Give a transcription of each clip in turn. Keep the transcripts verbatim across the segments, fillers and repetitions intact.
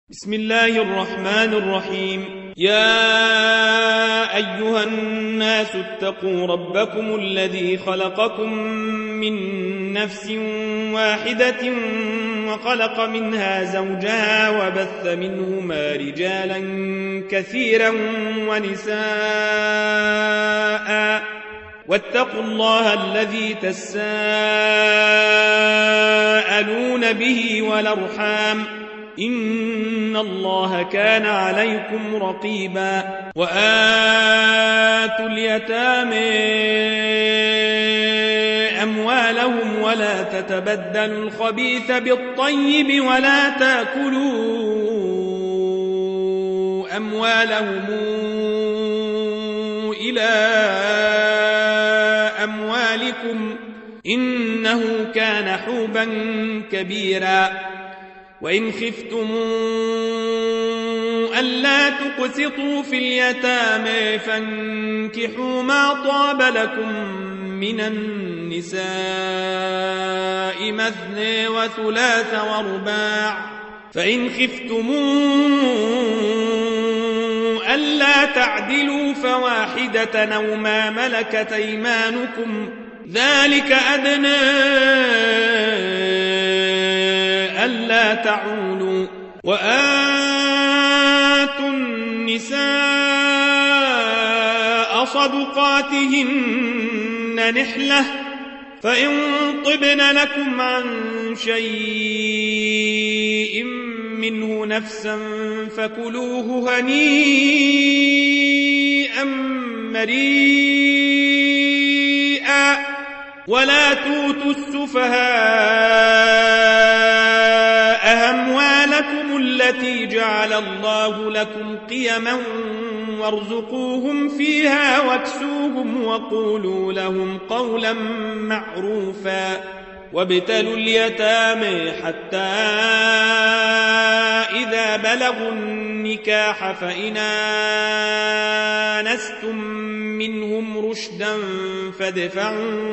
بسم الله الرحمن الرحيم. يا أيها الناس اتقوا ربكم الذي خلقكم من نفس واحدة وخلق منها زوجها وبث منهما رجالا كثيرا ونساء واتقوا الله الذي تساءلون به والأرحام إن الله كان عليكم رقيبا. وآتوا اليتامى أموالهم ولا تتبدلوا الخبيث بالطيب ولا تأكلوا أموالهم إلى أموالكم إنه كان حوبا كبيرا. وإن خفتم ألا تقسطوا في اليتامى فانكحوا ما طاب لكم من النساء مثنى وثلاث ورباع. فإن خفتم ألا تعدلوا فواحدة أو ما ملكت أيمانكم ذلك أدنى ألا تعولوا. وآتوا النساء صدقاتهن نحلة فإن طبن لكم عن شيء منه نفسا فكلوه هنيئا مريئا. ولا توتوا السفهاء أموالكم التي جعل الله لكم قيما وارزقوهم فيها واكسوهم وقولوا لهم قولا معروفا. وابتلوا اليتامى حتى إذا بلغوا النكاح فإن آنستم منهم رشدا فادفعوا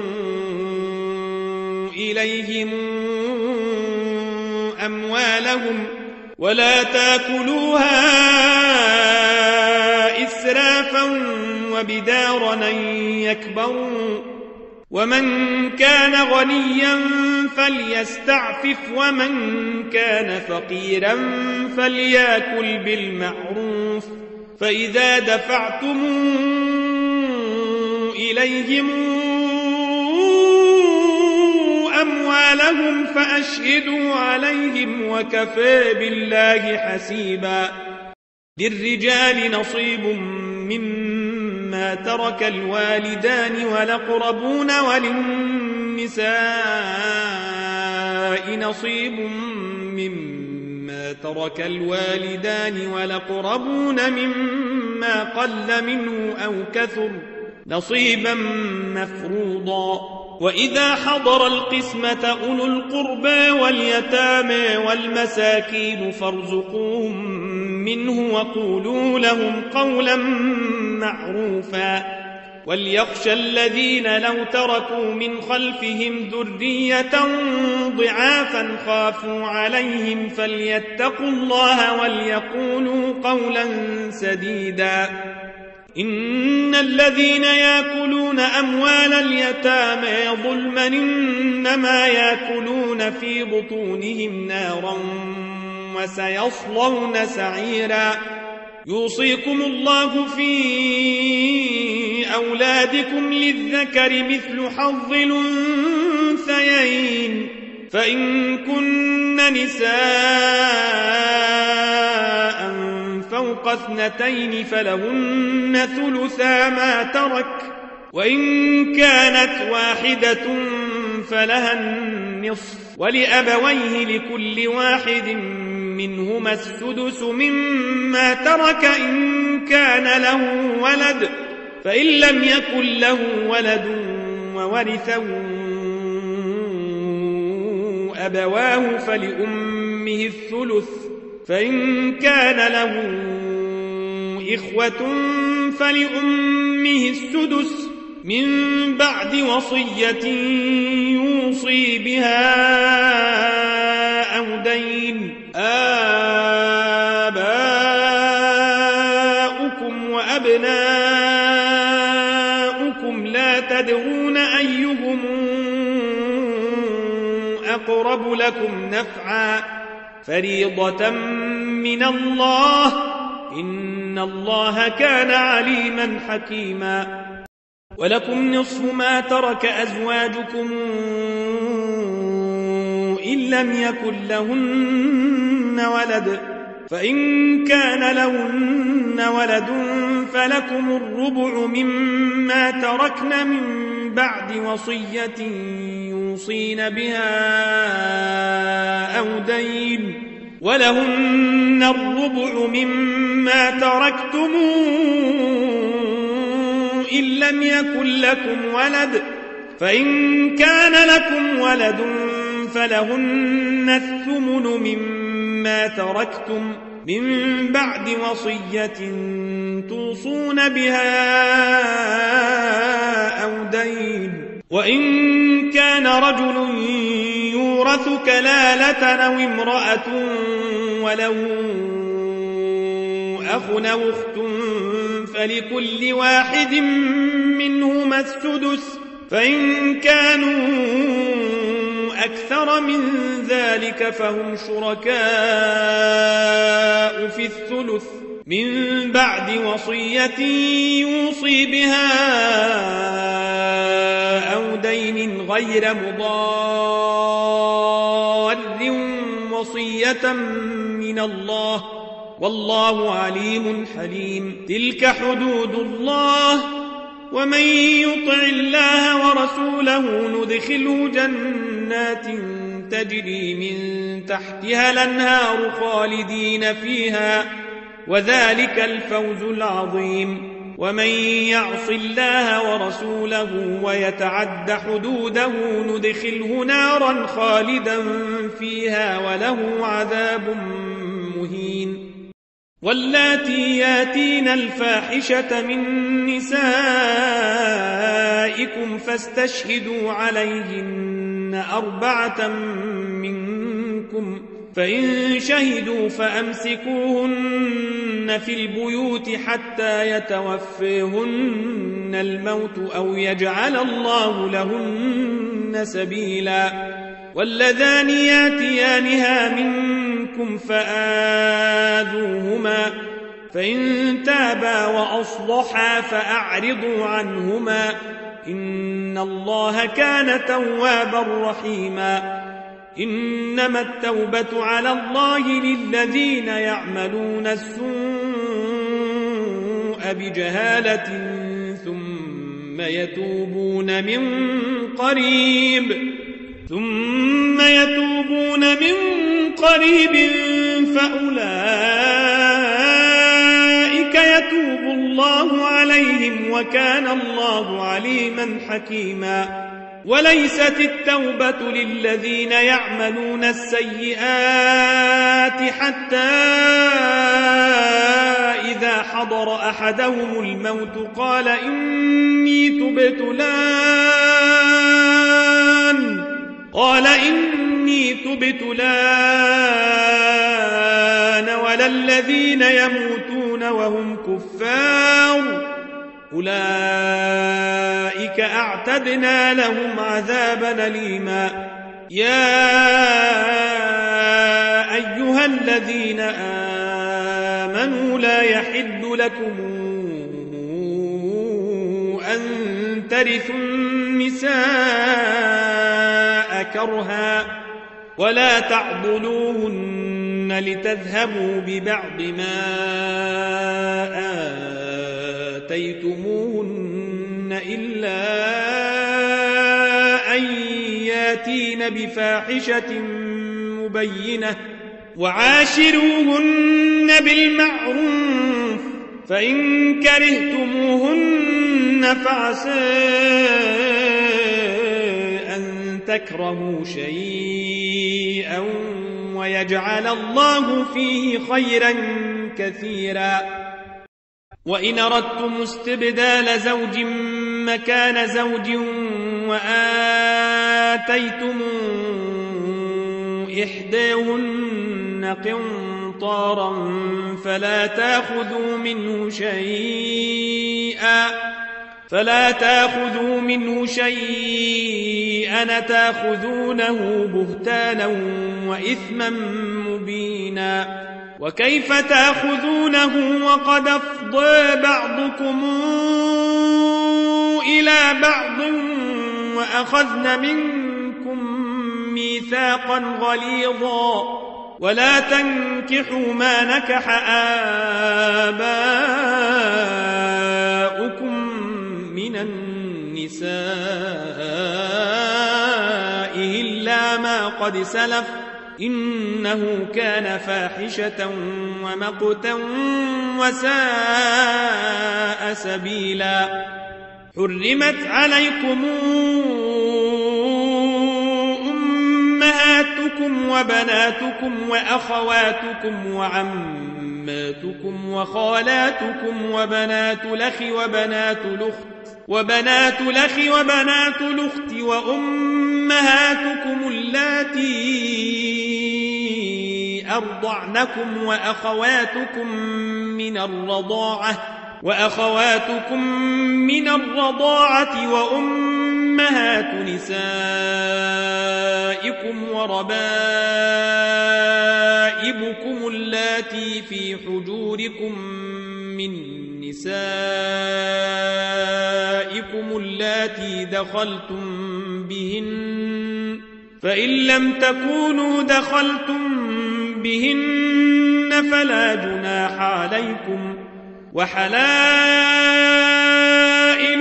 إليهم أموالهم ولا تأكلوها إسرافا وبدارا أن يكبروا. ومن كان غنيا فليستعفف ومن كان فقيرا فليأكل بالمعروف. فإذا دفعتم إليهم أموالهم فأشهدوا عليهم وكفى بالله حسيبا. للرجال نصيب مما ترك الوالدان والأقربون وللنساء نصيب مما ترك الوالدان والأقربون مما قل منه أو كثر نصيبا مفروضا. وإذا حضر القسمة أولو القربى واليتامى والمساكين فارزقوهم منه وقولوا لهم قولا معروفا. وليخشى الذين لو تركوا من خلفهم ذرية ضعافا خافوا عليهم فليتقوا الله وليقولوا قولا سديدا. إن الذين يأكلون أموال اليتامى ظلما إنما يأكلون في بطونهم نارا وسيصلون سعيرا. يوصيكم الله في أولادكم للذكر مثل حظ الأنثيين فإن كن نساء فوق اثنتين فلهن ثلثا ما ترك وإن كانت واحدة فلها النصف ولأبويه لكل واحد منهما السدس مما ترك إن كان له ولد فإن لم يكن له ولد وورثه أبواه فلأمه الثلث فإن كان له إخوة فلأمه السدس من بعد وصية يوصي بها أو دين. آه أبناؤكم لا تدرون أيهم أقرب لكم نفعا فريضة من الله إن الله كان عليما حكيما ولكم نصف ما ترك أزواجكم إن لم يكن لهن ولد فإن كان لهن ولد فلكم الربع مما تركن من بعد وصية يوصين بها أو دين ولهن الربع مما تركتم إن لم يكن لكم ولد فإن كان لكم ولد فلهن الثمن مما تركتم من بعد وصية توصون بها أو دين وإن كان رجل يورث كلالة أو امرأة وله أخ أو أخت فلكل واحد منهما السدس فإن كانوا أكثر من ذلك فهم شركاء في الثلث من بعد وصية يوصي بها أو دين غير مضار وصية من الله والله عليم حليم تلك حدود الله ومن يطع الله ورسوله ندخله جنات تجري من تحتها الأنهار خالدين فيها وذلك الفوز العظيم ومن يعص الله ورسوله ويتعد حدوده ندخله نارا خالدا فيها وله عذاب مهين واللاتي ياتين الفاحشة من نسائكم فاستشهدوا عليهن أربعة منكم فإن شهدوا فأمسكوهن في البيوت حتى يتوفيهن الموت أو يجعل الله لهن سبيلا واللذان ياتيانها منكم فآذوهما فإن تابا وأصلحا فأعرضوا عنهما إن الله كان توابا رحيما إنما التوبة على الله للذين يعملون السوء بجهالة ثم يتوبون من قريب ثم يتوبون من قريب فأولئك يتوب الله عليهم وكان الله عليما حكيما وليست التوبة للذين يعملون السيئات حتى إذا حضر أحدهم الموت قال إني تبت الآن قال إني تبت الآن ولا الذين يموتون وهم كفار أولئك أعتدنا لهم عذابا أليما يا أيها الذين آمنوا لا يحل لكم أن ترثوا النساء كرها ولا تعضلوهن لتذهبوا ببعض ما آتيتموهن إلا أن ياتين بفاحشة مبينة وعاشروهن بالمعروف فإن كرهتموهن فعسى أن تكرهوا شيئا ويجعل الله فيه خيرا كثيرا وإن أردتم استبدال زوج مكان زوج وآتيتم إحداهن قنطارا فلا تأخذوا منه شيئا فلا تأخذوا منه شيئا تأخذونه بهتانا وإثما مبينا وكيف تأخذونه وقد أفضى بعضكم إلى بعض وأخذن منكم ميثاقا غليظا ولا تنكحوا ما نكح آباؤكم من النساء إلا ما قد سلف إنه كان فاحشة ومقتا وساء سبيلا حرمت عليكم أمهاتكم وبناتكم وأخواتكم وعماتكم وخالاتكم وبنات الأخ وبنات الأخت وبنات الأخ وبنات الأخت وأمهاتكم اللاتي أرضعنكم وأخواتكم من الرضاعة وأخواتكم من الرضاعة وأمهات نسائكم وربائبكم اللاتي في حجوركم من نسائكم اللاتي دخلتم بهن فإن لم تكونوا دخلتم بهن فلا جناح عليكم وحلائل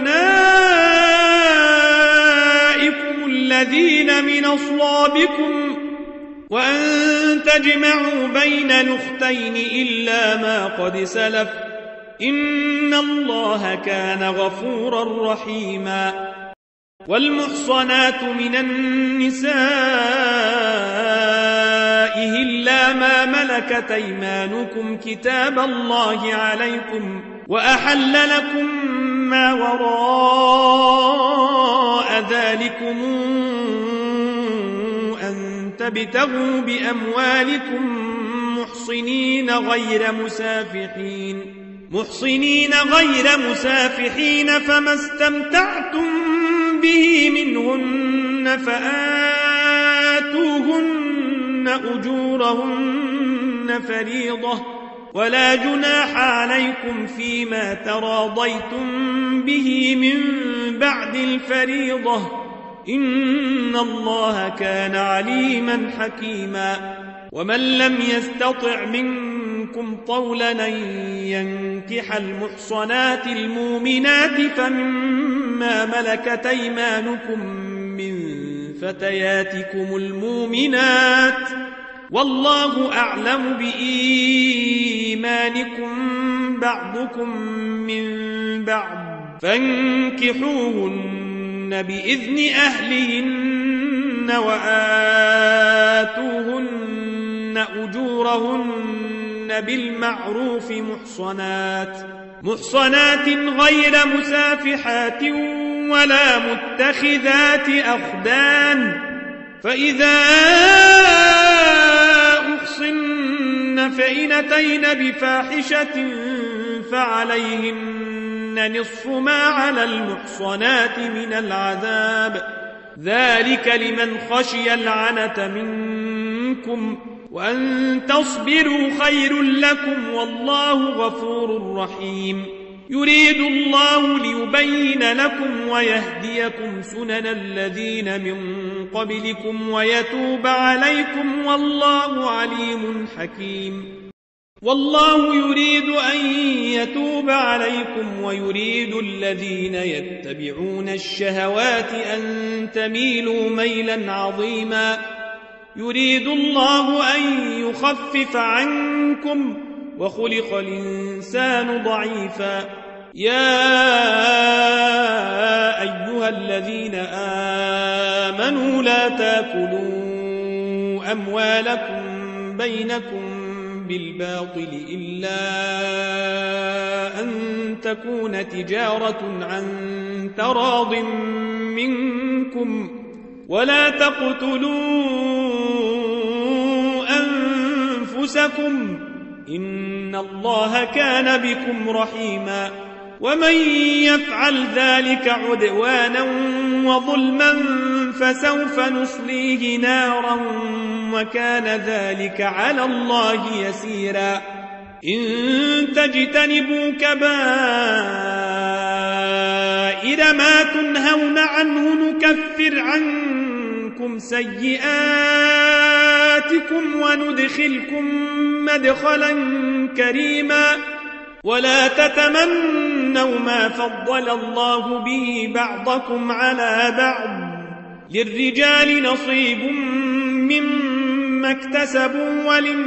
أبنائكم الذين من أصلابكم وأن تجمعوا بين الأختين إلا ما قد سلف إن الله كان غفورا رحيما والمحصنات من النساء إلا ما ملكت أيمانكم كتاب الله عليكم وأحل لكم ما وراء ذلكم أن تبتغوا بأموالكم محصنين غير مسافحين محصنين غير مسافحين فما استمتعتم به منهن فآتوهن أجورهن فريضة ولا جناح عليكم فيما تراضيتم به من بعد الفريضة إن الله كان عليما حكيما ومن لم يستطع منكم طولا أن ينكح المحصنات المؤمنات فمما ملكت أيمانكم من فتياتكم المؤمنات والله أعلم بإيمانكم بعضكم من بعض فانكحوهن بإذن أهلهن وآتوهن أجورهن بالمعروف محصنات محصنات غير مسافحات ولا متخذات أخدان فإذا أحصن فإن أتين بفاحشة فعليهن نصف ما على المحصنات من العذاب ذلك لمن خشي العنة منكم وأن تصبروا خير لكم والله غفور رحيم يريد الله ليبين لكم ويهديكم سنن الذين من قبلكم ويتوب عليكم والله عليم حكيم والله يريد أن يتوب عليكم ويريد الذين يتبعون الشهوات أن تميلوا ميلا عظيما يريد الله أن يخفف عنكم وخلق الإنسان ضعيفا يا أيها الذين آمنوا لا تأكلوا أموالكم بينكم بالباطل إلا أن تكون تجارة عن تراض منكم ولا تقتلوا أنفسكم إن الله كان بكم رحيما ومن يفعل ذلك عدوانا وظلما فسوف نصليه نارا وكان ذلك على الله يسيرا إن تجتنبوا كبائر ما تنهون عنه نكفر عنكم سيئاتكم وندخلكم مدخلا كريما ولا تتمنوا ما فضل الله به بعضكم على بعض للرجال نصيب مما اكتسبوا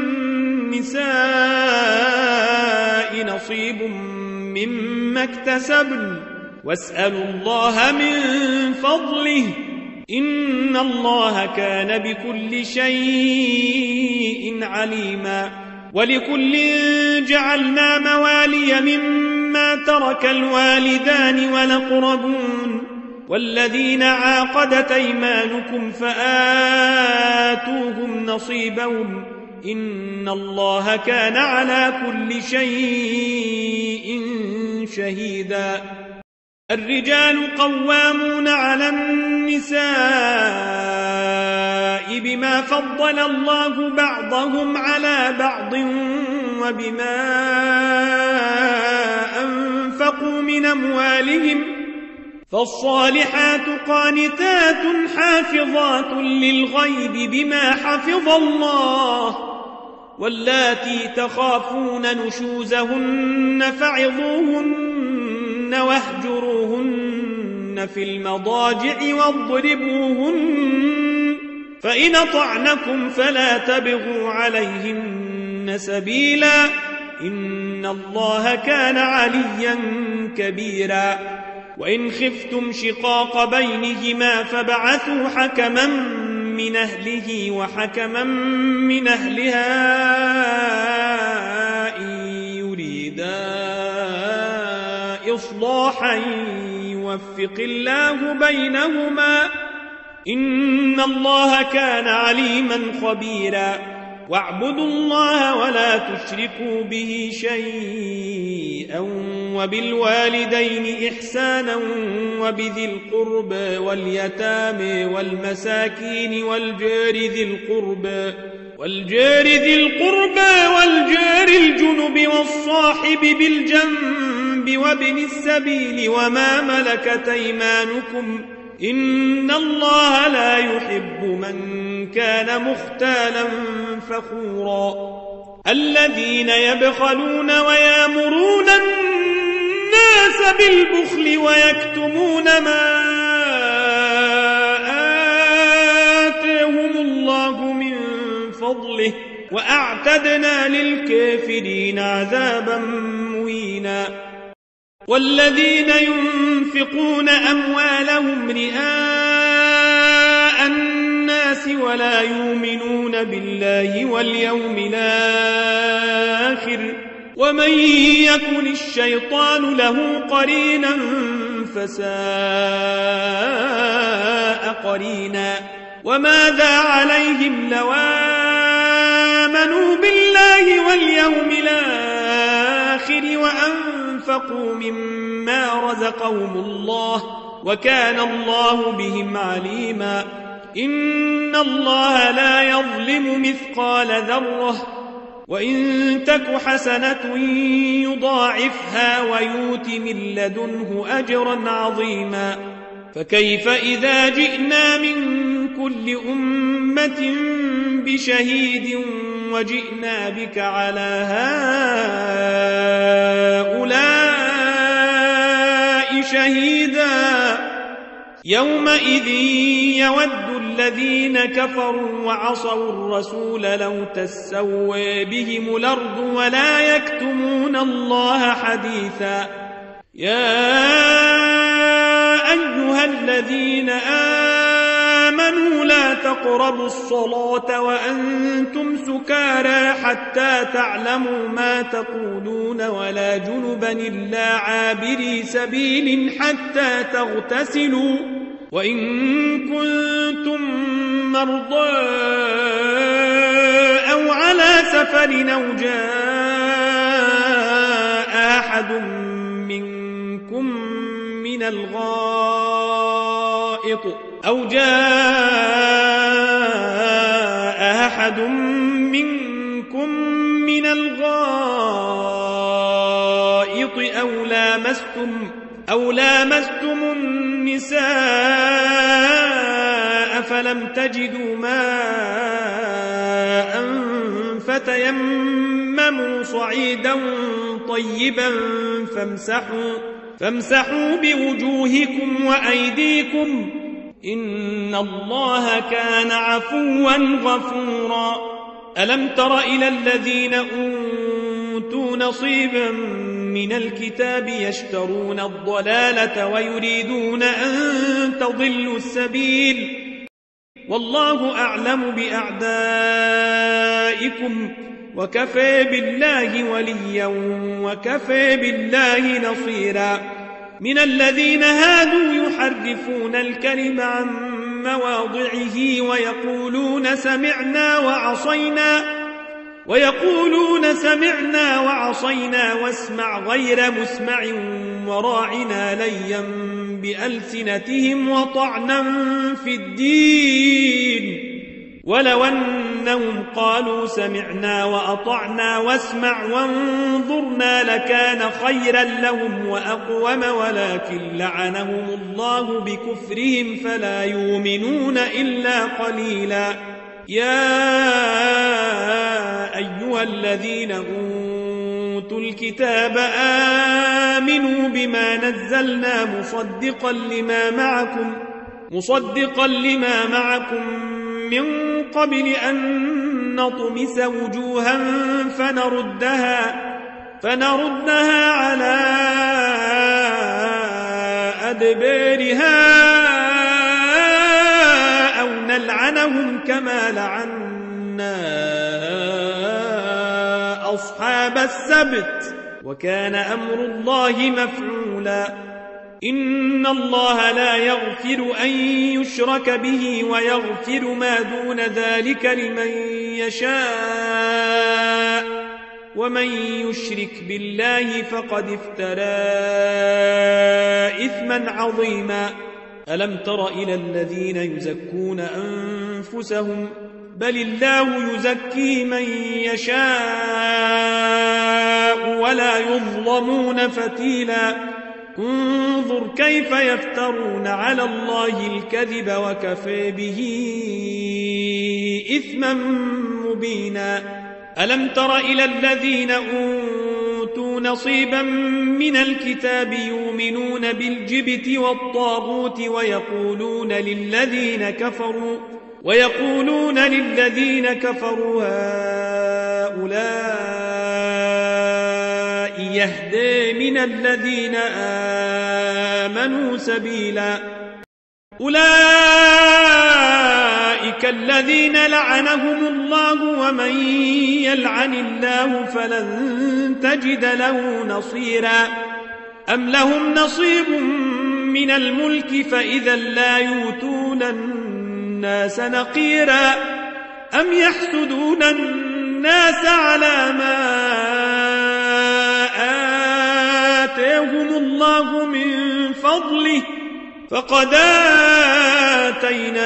وللنساء نصيب مما اكتسبن واسألوا الله من فضله إن الله كان بكل شيء عليما ولكل جعلنا موالي مما ترك الوالدان والأقربون والذين عاقدت أيمانكم فآتوهم نصيبهم إن الله كان على كل شيء شهيدا الرجال قوامون على النساء بما فضل الله بعضهم على بعض وبما أنفقوا من أموالهم فالصالحات قانتات حافظات للغيب بما حفظ الله واللاتي تخافون نشوزهن فعظوهن واهجروهن في المضاجع واضربوهن فإن طعنكم فلا تبغوا عليهن سبيلا إن الله كان عليا كبيرا وإن خفتم شقاق بينهما فبعثوا حكما من أهله وحكما من أهلها إن يريدا إصلاحا يوفق الله بينهما إن الله كان عليما خبيرا واعبدوا الله ولا تشركوا به شيئا وبالوالدين إحسانا وبذي القرب واليتامى والمساكين والجار ذي القرب والجار ذي القرب والجار الجنب والصاحب بالجنب وابن السبيل وما ملكت أيمانكم إن الله لا يحب من كان مختالا فخورا الذين يبخلون ويامرون الناس بالبخل ويكتمون ما آتاهم الله من فضله وأعتدنا للكافرين عذابا مهينا والذين ينفقون أموالهم رئاء الناس ولا يؤمنون بالله واليوم الآخر ومن يكن الشيطان له قرينا فساء قرينا وماذا عليهم لو آمنوا بالله واليوم الآخر وأنفقوا مما رزقهم الله وكان الله بهم عليما إن الله لا يظلم مثقال ذرة وإن تك حسنة يضاعفها ويؤت من لدنه أجرا عظيما فكيف إذا جئنا من كل أمة بشهيد وجئنا بك على هؤلاء شهيدا يومئذ يود الذين كفروا وعصوا الرسول لو تسوى بهم الأرض ولا يكتمون الله حديثا يا أيها الذين آمنوا لا تقربوا الصلاة وأنتم سكارى حتى تعلموا ما تقولون ولا جنبا إلا عابري سبيل حتى تغتسلوا وإن كنتم مرضى أو على على سفر أو جاء أحد منكم من الغائط أو جاء أحد منكم من الغائط أو لامستم أو لامستم النساء فلم تجدوا ماء فتيمموا صعيدا طيبا فامسحوا فامسحوا بوجوهكم وأيديكم إن الله كان عفوا غفورا. ألم تر إلى الذين أوتوا نصيبا من الكتاب يشترون الضلالة ويريدون أن تضلوا السبيل والله أعلم بأعدائكم وكفى بالله وليا وكفى بالله نصيرا. من الذين هادوا يحرفون الكلم عن مواضعه ويقولون سمعنا وعصينا ويقولون سمعنا وعصينا واسمع غير مسمع وراعنا ليا بألسنتهم وطعنا في الدين ولو أنهم قالوا سمعنا وأطعنا واسمع وانظرنا لكان خيرا لهم وأقوم ولكن لعنهم الله بكفرهم فلا يؤمنون إلا قليلا. يا أيها الذين أوتوا الكتاب آمنوا بما نزلنا مصدقا لما معكم مصدقا لما معكم من قبل أن نطمس وجوها فنردها فنردها على أدبارها أو نلعنهم كما لعنا أصحاب السبت وكان أمر الله مفعولا. إن الله لا يغفر أن يشرك به ويغفر ما دون ذلك لمن يشاء ومن يشرك بالله فقد افترى إثما عظيما. ألم تر إلى الذين يزكون أنفسهم بل الله يزكي من يشاء ولا يظلمون فتيلا. انظر كيف يفترون على الله الكذب وكفى به إثما مبينا. ألم تر إلى الذين أوتوا نصيبا من الكتاب يؤمنون بالجبت والطاغوت ويقولون للذين كفروا ويقولون للذين كفروا هؤلاء يهدي من الذين آمنوا سبيلا. أولئك الذين لعنهم الله ومن يلعن الله فلن تجد له نصيرا. أم لهم نصيب من الملك فإذا لا يؤتون الناس نقيرا. أم يحسدون الناس على ما آتاهم الله من فضله فقد آتينا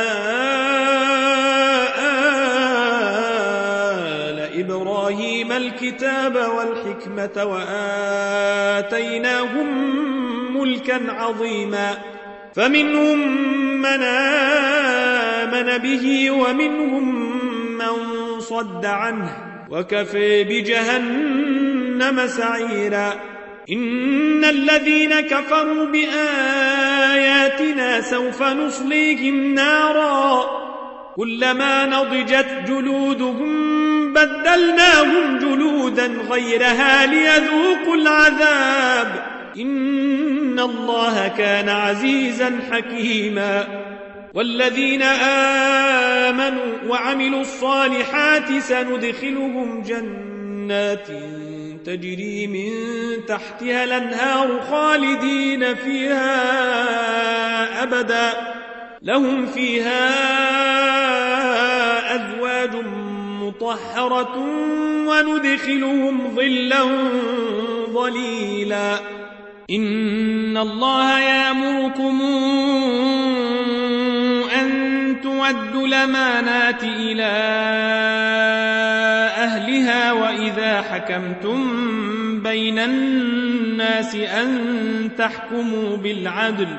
آل إبراهيم الكتاب والحكمة وآتيناهم ملكا عظيما. فمنهم من آمن به ومنهم من صد عنه وكفى بجهنم سعيرا. إن الذين كفروا بآياتنا سوف نصليهم نارا كلما نضجت جلودهم بدلناهم جلودا غيرها ليذوقوا العذاب إن الله كان عزيزا حكيما. والذين آمنوا وعملوا الصالحات سندخلهم جنات تجري من تحتها الأنهار خالدين فيها أبدا لهم فيها أزواج مطهرة وندخلهم ظلا ظليلا إن الله يأمركم أن تودوا الأمانات إلى أهلها وإذا حكمتم بين الناس أن تحكموا بالعدل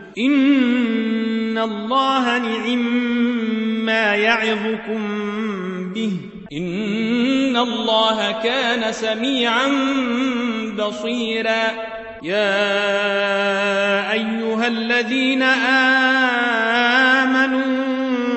إن الله نعم ما يعظكم به إن الله كان سميعا بصيرا يا أيها الذين آمنوا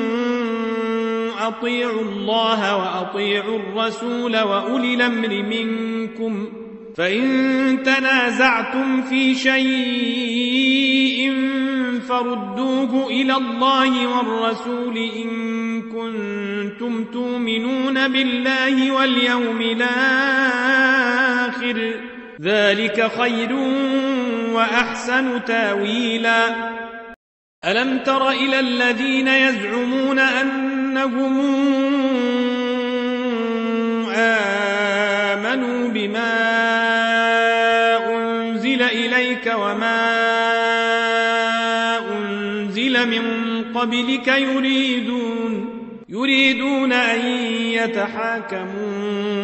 أطيعوا الله وأطيعوا الرسول وأولي الأمر منكم فإن تنازعتم في شيء فردوه إلى الله والرسول إن كنتم تؤمنون بالله واليوم الآخر ذلك خير وأحسن تاويلا ألم تر إلى الذين يزعمون أنهم آمنوا بما أنزل إليك وما أنزل من قبلك يريدون يريدون أن يتحاكموا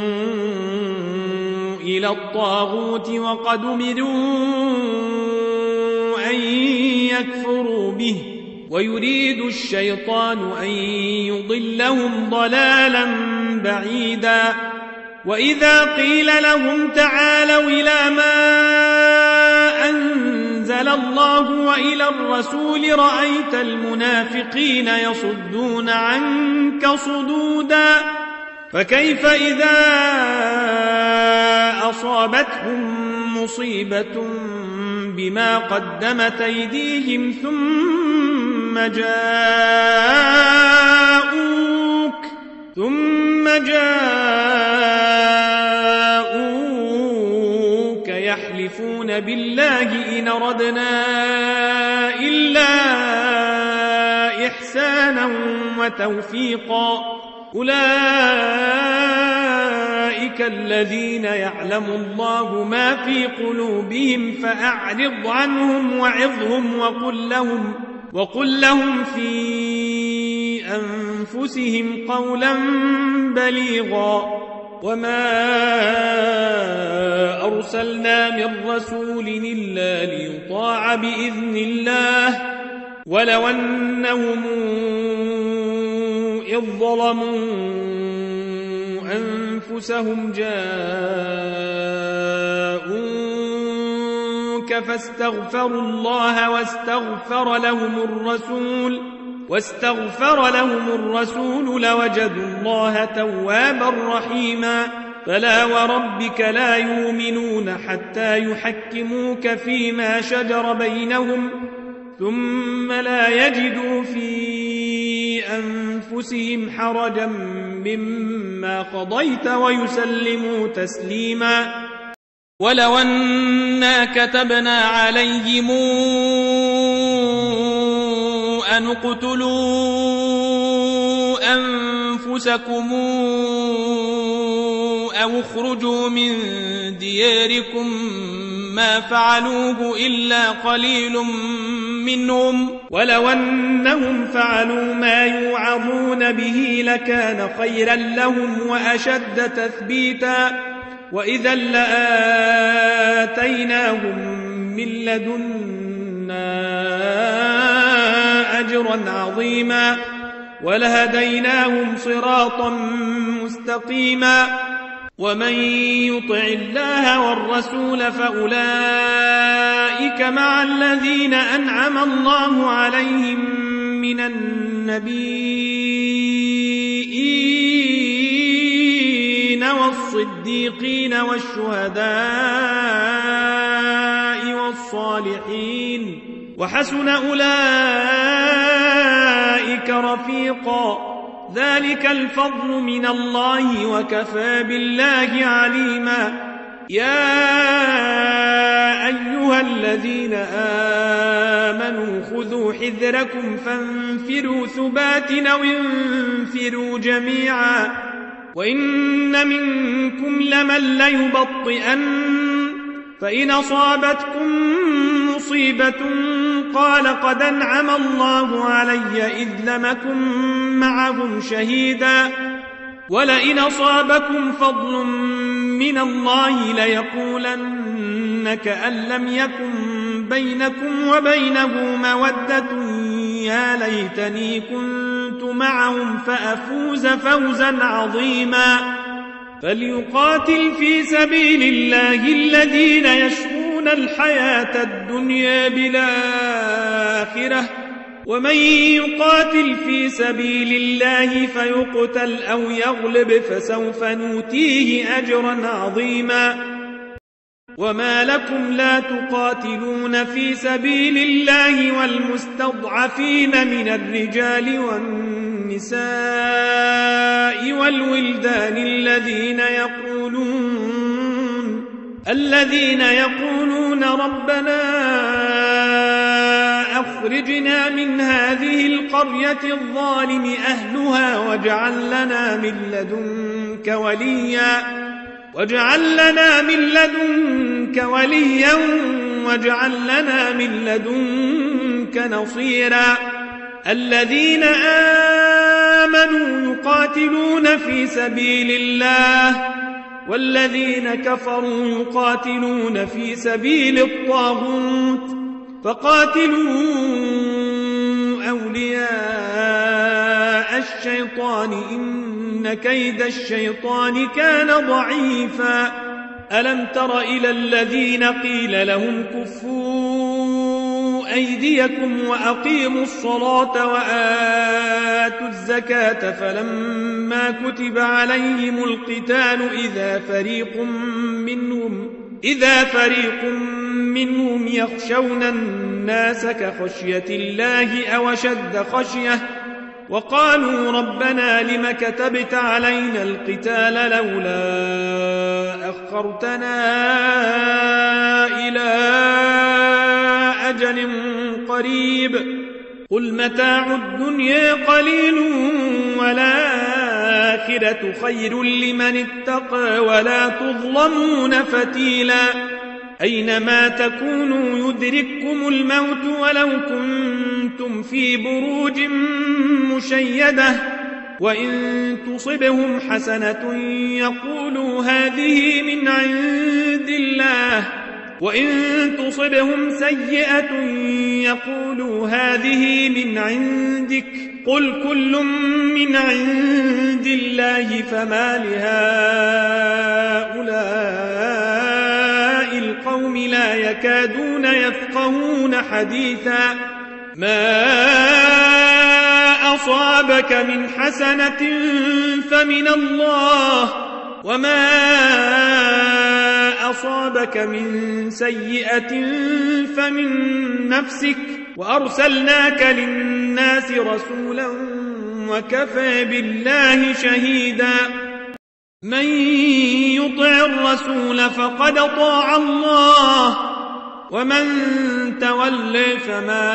إلى الطاغوت وقد أمروا أن يكفروا به ويريد الشيطان أن يضلهم ضلالا بعيدا وإذا قيل لهم تعالوا إلى ما أنزل الله وإلى الرسول رأيت المنافقين يصدون عنك صدودا فكيف إذا أصابتهم مصيبة بما قدمت أيديهم ثم جاءوك ثم جاءوك يحلفون بالله إن أردنا إلا إحسانا وتوفيقا أولئك الذين يعلم الله ما في قلوبهم فأعرض عنهم وعظهم وقل لهم, وقل لهم في أنفسهم قولا بليغا وما أرسلنا من رسول إلا ليطاع بإذن الله ولو أنهم إذ ظلموا أنفسهم جاءوك فاستغفروا الله واستغفر لهم الرسول واستغفر لهم الرسول لوجدوا الله توابا رحيما فلا وربك لا يؤمنون حتى يحكموك فيما شجر بينهم ثم لا يجدوا في أنفسهم حرجا مما قضيت ويسلموا تسليما ولو أنا كتبنا عليهم أن اقتلوا أنفسكم أو اخرجوا من دياركم ما فعلوه إلا قليل منهم ولو أنهم فعلوا ما يوعظون به لكان خيرا لهم وأشد تثبيتا وإذا لآتيناهم من لدنا أجرا عظيما ولهديناهم صراطا مستقيما ومن يطع الله والرسول فأولئك مع الذين أنعم الله عليهم من النبيين والصديقين والشهداء والصالحين وحسن أولئك رفيقا ذلك الفضل من الله وكفى بالله عليما يا أيها الذين آمنوا خذوا حذركم فانفروا ثبات أو انفروا جميعا وإن منكم لمن ليبطئن فإن أصابتكم مصيبة قال قد أنعم الله علي إذ لم أكن معهم شهيدا ولئن أصابكم فضل من الله ليقولن كأن لم يكن بينكم وبينه مودة يا ليتني كنت معهم فأفوز فوزا عظيما فليقاتل في سبيل الله الذين يشرون الحياة الدنيا بالآخرة ومن يقاتل في سبيل الله فيقتل أو يغلب فسوف نؤتيه أجرا عظيما وما لكم لا تقاتلون في سبيل الله والمستضعفين من الرجال والنساء والولدان الذين يقولون الذين يقولون ربنا أخرجنا من هذه القرية الظالم أهلها واجعل لنا من لدنك وليا واجعل لنا من لدنك وليا واجعل لنا من لدنك نصيرا الذين آمنوا يقاتلون في سبيل الله والذين كفروا يقاتلون في سبيل الطاغوت فقاتلوا أولياء الشيطان إن كيد الشيطان كان ضعيفا ألم تر إلى الذين قيل لهم كفوا أيديكم وأقيموا الصلاة وآتوا الزكاة فلما كتب عليهم القتال إذا فريق منهم إذا فريق منهم يخشون الناس كخشية الله أو أشد خشية وقالوا ربنا لم كتبت علينا القتال لولا أخرتنا إلى أجل قريب قل متاع الدنيا قليل والآخرة خير لمن اتقى ولا تظلمون فتيلا أينما تكونوا يدرككم الموت ولو كنتم في بروج مشيدة وإن تصبهم حسنة يقولوا هذه من عند الله وإن تصبهم سيئة يقولوا هذه من عندك قل كل من عند الله فما لهؤلاء القوم لا يكادون يفقهون حديثا ما أصابك من حسنة فمن الله وما أصابك من سيئة فمن نفسك وأرسلناك للناس رسولا وكفى بالله شهيدا من يطع الرسول فقد طاع الله ومن تولى فما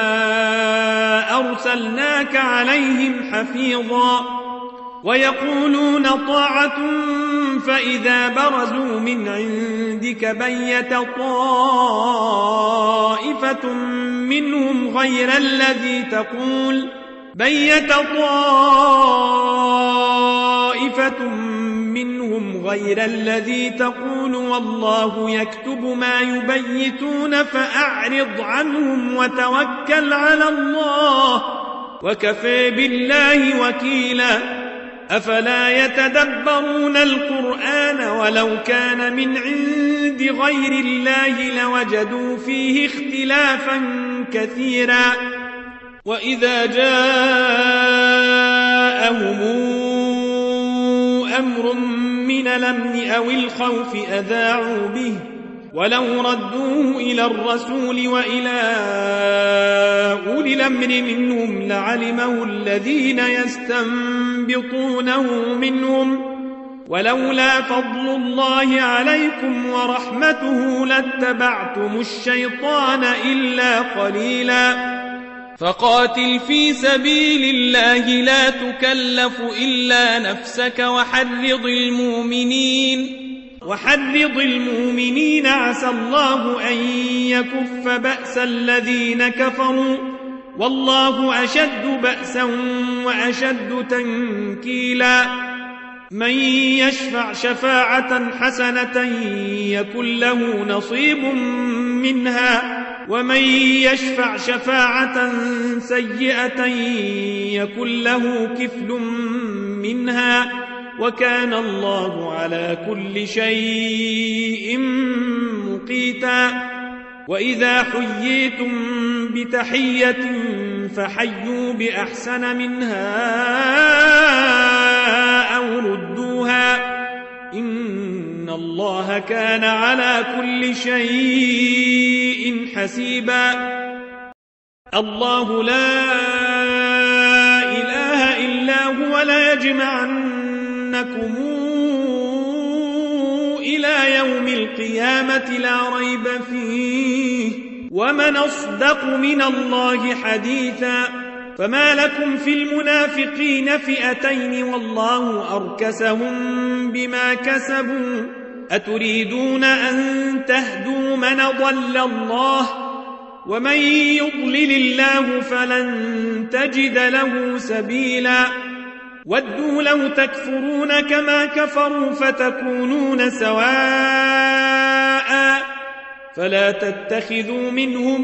أرسلناك عليهم حفيظا ويقولون طاعة فإذا برزوا من عندك بيت طائفة منهم غير الذي تقول بيت طائفة منهم غير الذي تقول والله يكتب ما يبيتون فأعرض عنهم وتوكل على الله وكفى بالله وكيلا أفلا يتدبرون القرآن ولو كان من عند غير الله لوجدوا فيه اختلافا كثيرا وإذا جاءهم أمر من الأمن أو الخوف أذاعوا به ولو ردوه إلى الرسول وإلى أولي الأمر منهم لعلمه الذين يستنبطونه منهم ولولا فضل الله عليكم ورحمته لاتبعتم الشيطان إلا قليلا فقاتل في سبيل الله لا تكلف إلا نفسك وحرض المؤمنين وحرض المؤمنين عسى الله أن يكف بأس الذين كفروا والله أشد بأسا وأشد تنكيلا من يشفع شفاعة حسنة يكن له نصيب منها ومن يشفع شفاعة سيئة يكن له كفل منها وكان الله على كل شيء مقيتا وإذا حييتم بتحية فحيوا بأحسن منها أو ردوها إن الله كان على كل شيء حسيبا الله لا إله إلا هو لا يجمعنكم إلى يوم القيامة لا ريب فيه ومن أصدق من الله حديثا فما لكم في المنافقين فئتين والله أركسهم بما كسبوا أتريدون أن تهدوا من ضل الله ومن يضلل الله فلن تجد له سبيلا ودوا لو تكفرون كما كفروا فتكونون سواء فلا تتخذوا منهم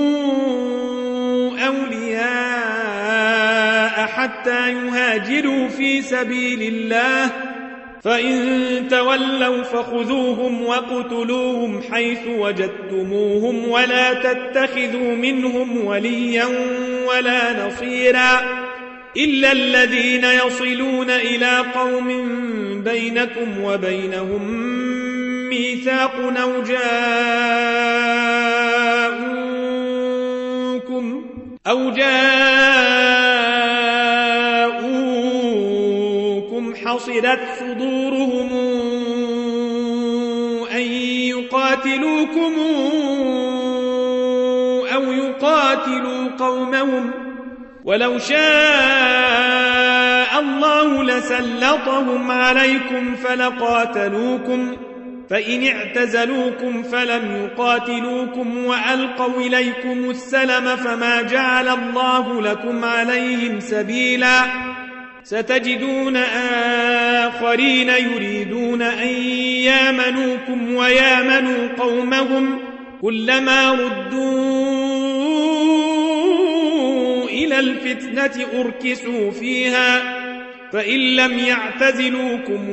أولياء حتى يهاجروا في سبيل الله فإن تولوا فخذوهم وقتلوهم حيث وجدتموهم ولا تتخذوا منهم وليا ولا نصيرا إلا الذين يصلون إلى قوم بينكم وبينهم ميثاق أو جاءوكم أو جاءوكم حصرت صدورهم أن يقاتلوكم أو يقاتلوا قومهم ولو شاء الله لسلطهم عليكم فلقاتلوكم فإن اعتزلوكم فلم يقاتلوكم وألقوا إليكم السلم فما جعل الله لكم عليهم سبيلا ستجدون آخرين يريدون أن يامنوكم ويامنوا قومهم كلما ردوا إلى الفتنة أركسوا فيها فإن لم يعتزلوكم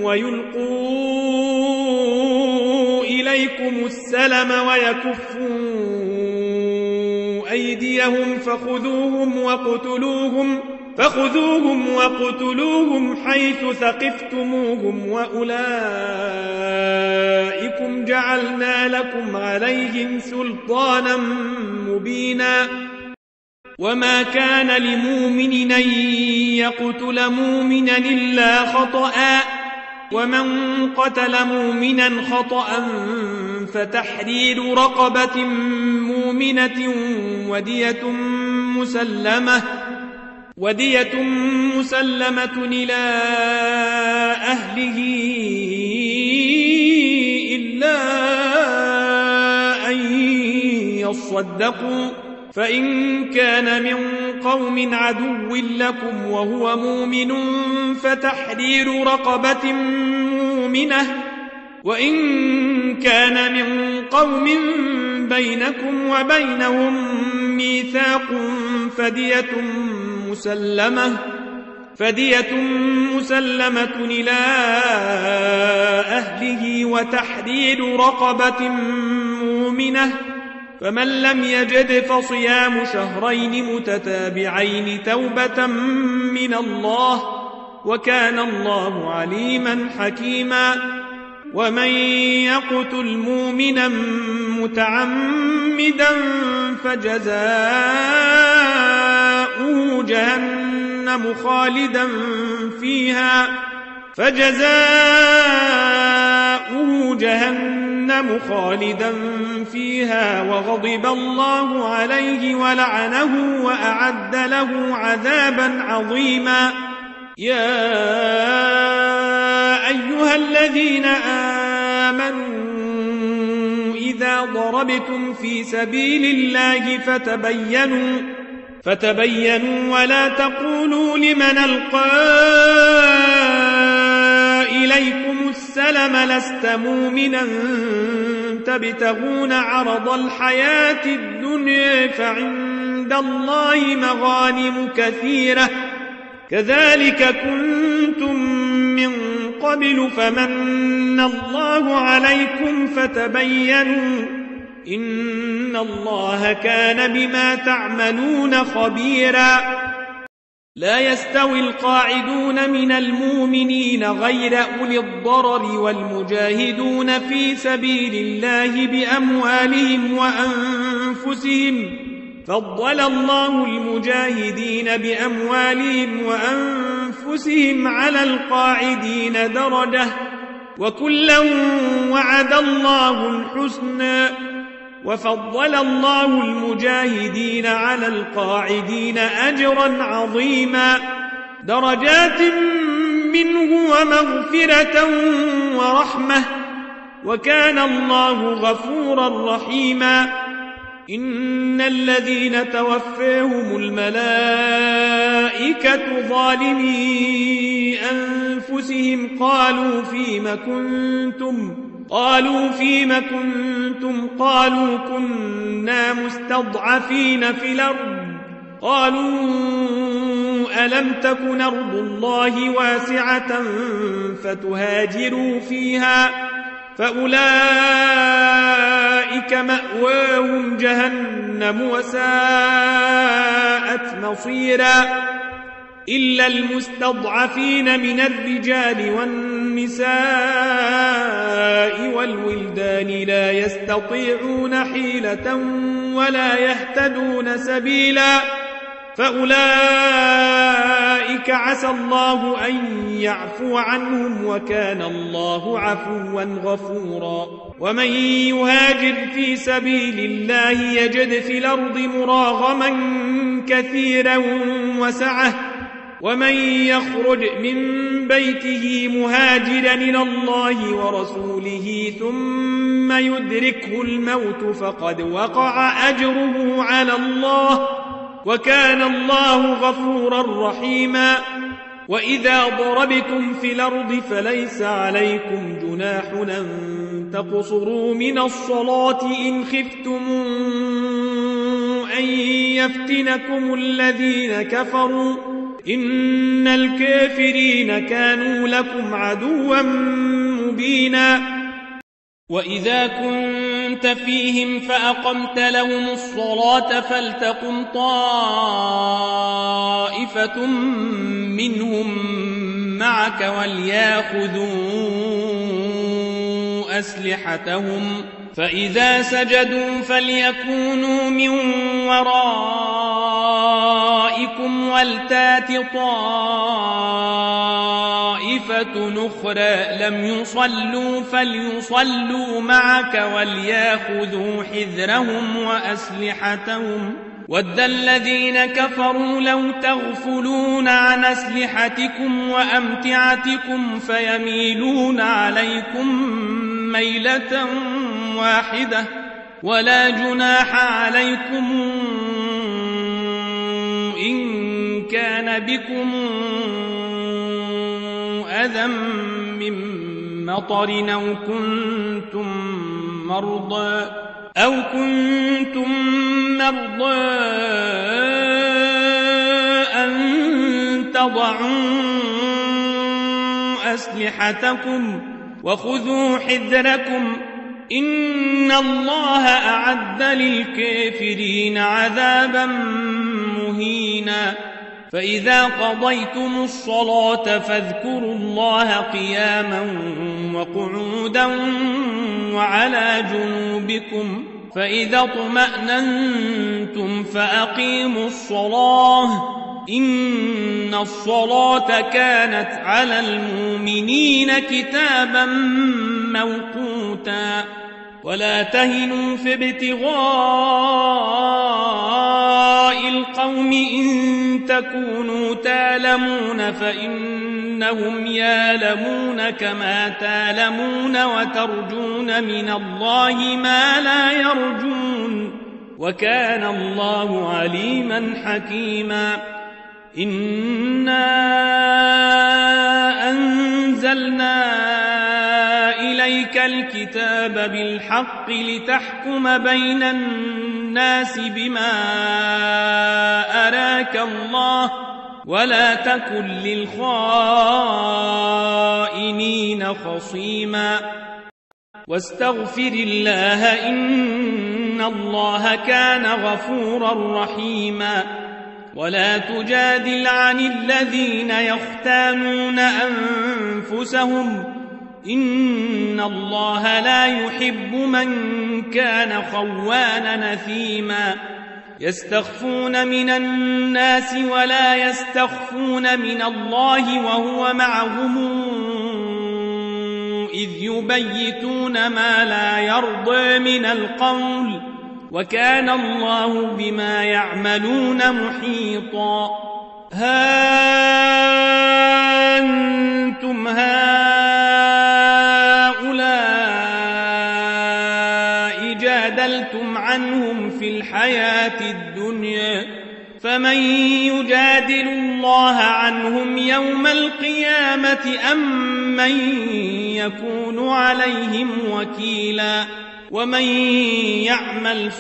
ويلقوا إليكم السلم ويكفوا أيديهم فخذوهم وقتلوهم فخذوهم وقتلوهم حيث ثقفتموهم وأولئكم جعلنا لكم عليهم سلطانا مبينا وما كان لمؤمن أن يقتل مؤمنا إلا خطأ ومن قتل مؤمنا خطأ فتحرير رقبة مؤمنة ودية مسلمة ودية مسلمة إلى أهله إلا أن يصدقوا فإن كان من قوم عدو لكم وهو مؤمن فتحرير رقبة مؤمنة وإن كان من قوم بينكم وبينهم ميثاق فدية مسلمة فدية مسلمة إلى أهله وتحرير رقبة مؤمنة فمن لم يجد فصيام شهرين متتابعين توبة من الله وكان الله عليما حكيما ومن يقتل مؤمنا متعمدا فجزاؤه جهنم خالدا فيها فجزاؤه فحسبه جهنم خالدا فيها وغضب الله عليه ولعنه وأعد له عذابا عظيما. يا أيها الذين آمنوا إذا ضربتم في سبيل الله فتبينوا فتبينوا ولا تقولوا لمن ألقى إليكم السلم لست مؤمنا تبتغون عرض الحياة الدنيا فعند الله مغانم كثيرة كذلك كنتم من قبل فمن الله عليكم فتبينوا إن الله كان بما تعملون خبيرا. لا يستوي القاعدون من المؤمنين غير أولي الضرر والمجاهدون في سبيل الله بأموالهم وأنفسهم فضل الله المجاهدين بأموالهم وأنفسهم على القاعدين درجة وكلا وعد الله الحسنى وفضل الله المجاهدين على القاعدين أجرا عظيما درجات منه ومغفرة ورحمة وكان الله غفورا رحيما. إن الذين توفاهم الملائكة ظالمي أنفسهم قالوا فيم كنتم قالوا فيم كنتم قالوا كنا مستضعفين في الأرض قالوا ألم تكن أرض الله واسعة فتهاجروا فيها فأولئك مأواهم جهنم وساءت مصيرا إلا المستضعفين من الرجال والنساء والولدان لا يستطيعون حيلة ولا يهتدون سبيلا فأولئك عسى الله أن يعفو عنهم وكان الله عفوا غفورا. ومن يهاجر في سبيل الله يجد في الأرض مراغما كثيرا وسعة ومن يخرج من بيته مهاجرا إلى الله ورسوله ثم يدركه الموت فقد وقع أجره على الله وكان الله غفورا رحيما. وإذا ضربتم في الأرض فليس عليكم جناح أن تقصروا من الصلاة إن خفتم أن يفتنكم الذين كفروا إن الكافرين كانوا لكم عدوا مبينا. وإذا كنت فيهم فأقمت لهم الصلاة فلتقم طائفة منهم معك وليأخذوا أسلحتهم فإذا سجدوا فليكونوا من ورائكم ولتات طائفة أخرى لم يصلوا فليصلوا معك وليأخذوا حذرهم وأسلحتهم ود الذين كفروا لو تغفلون عن أسلحتكم وأمتعتكم فيميلون عليكم ميلة واحدة ولا جناح عليكم إن كان بكم أذى من مطر أو كنتم مرضى أو كنتم مرضى أن تضعوا أسلحتكم وخذوا حذركم إن الله أعد للكافرين عذابا مهينا. فإذا قضيتم الصلاة فاذكروا الله قياما وقعودا وعلى جنوبكم فإذا اطمأننتم فأقيموا الصلاة إن الصلاة كانت على المؤمنين كتابا موقوتا ولا تهنوا في ابتغاء القوم إن تكونوا تالمون فإنهم يالمون كما تالمون وترجون من الله ما لا يرجون وكان الله عليما حكيما إنا أنزلنا إليك الكتاب بالحق لتحكم بين الناس بما أراك الله ولا تكن للخائنين خصيما واستغفر الله إن الله كان غفورا رحيما ولا تجادل عن الذين يختانون أنفسهم إن الله لا يحب من كان خوانا نثيما يستخفون من الناس ولا يستخفون من الله وهو معهم إذ يبيتون ما لا يرضى من القول وكان الله بما يعملون محيطا ها أنتم هؤلاء جادلتم عنهم في الحياة الدنيا فمن يجادل الله عنهم يوم القيامة أم من يكون عليهم وكيلا ومن يعمل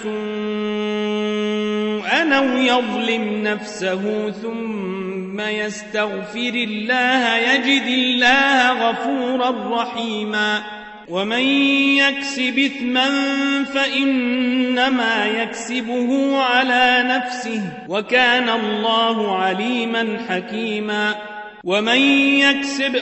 سوءا أو يظلم نفسه ثم يستغفر الله يجد الله غفورا رحيما ومن يكسب إثما فإنما يكسبه على نفسه وكان الله عليما حكيما ومن يكسب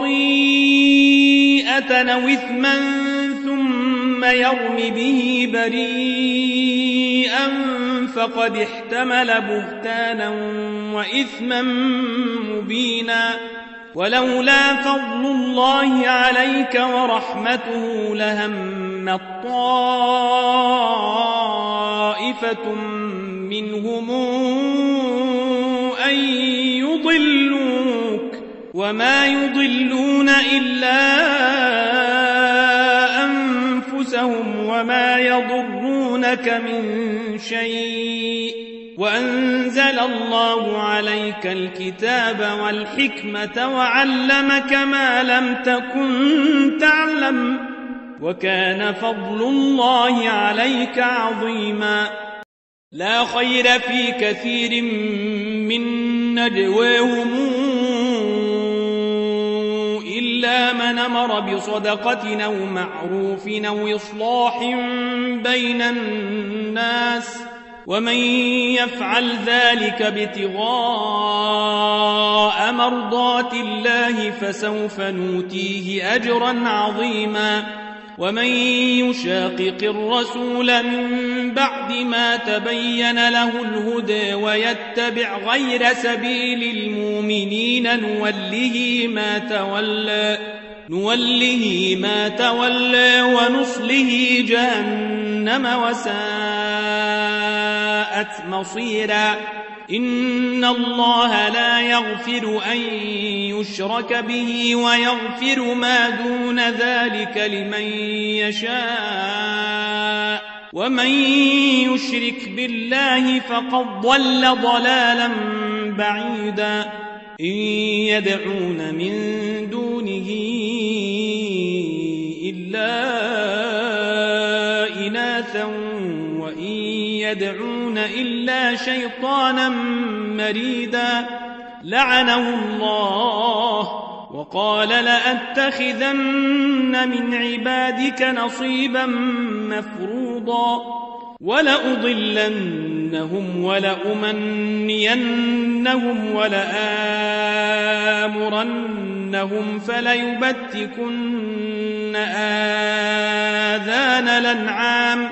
خطيئة أو إثما ثم يرم به بريئا فقد احتمل بهتانا وإثما مبينا ولولا فضل الله عليك ورحمته لهمت طائفة منهم أن يضلوك وما يضلون إلا أنفسهم وما يضرونك من شيء وأنزل الله عليك الكتاب والحكمة وعلمك ما لم تكن تعلم وكان فضل الله عليك عظيما لا خير في كثير من نجواهم إلا من أمر بصدقة أو معروف أو إصلاح بين الناس ومن يفعل ذلك ابتغاء مرضات الله فسوف نؤتيه أجرا عظيما ومن يشاقق الرسول من بعد ما تبين له الهدى ويتبع غير سبيل المؤمنين نوله ما تولى نوله ما تولى ونصله جهنم وساءت مصيرا إن الله لا يغفر أن يشرك به ويغفر ما دون ذلك لمن يشاء ومن يشرك بالله فقد ضل ضلالا بعيدا إن يدعون من دونه إلا إناثا وإن يدعون إلا شيطانا مريدا لعنه الله وقال لأتخذن من عبادك نصيبا مفروضا ولأضلنهم ولأمنينهم ولآمرنهم فليبتكن آذان الأنعام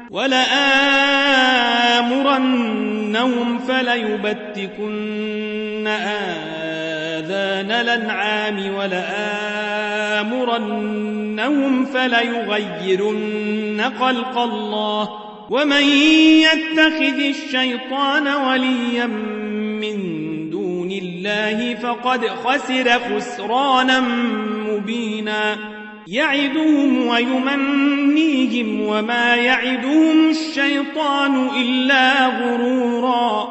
ولآمرنهم فليبتكن آذان الأنعام ولآمرنهم يستطيعونهم فليغيرن خلق الله ومن يتخذ الشيطان وليا من دون الله فقد خسر خسرانا مبينا يعدهم ويمنيهم وما يعدهم الشيطان إلا غرورا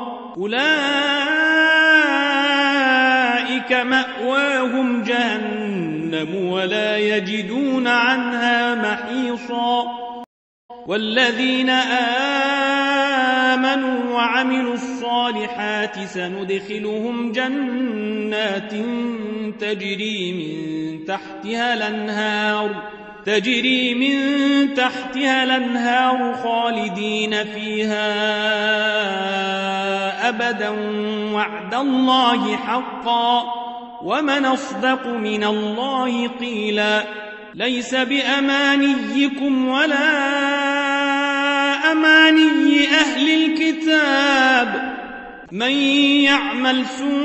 أولئك مأواهم جهنم ولا يجدون عنها محيصا والذين آمنوا وعملوا الصالحات سندخلهم جنات تجري من تحتها الأنهار تجري من تحتها الأنهار خالدين فيها أبدا وعد الله حقا ومن أصدق من الله قيلا ليس بأمانيكم ولا أماني أهل الكتاب من يعمل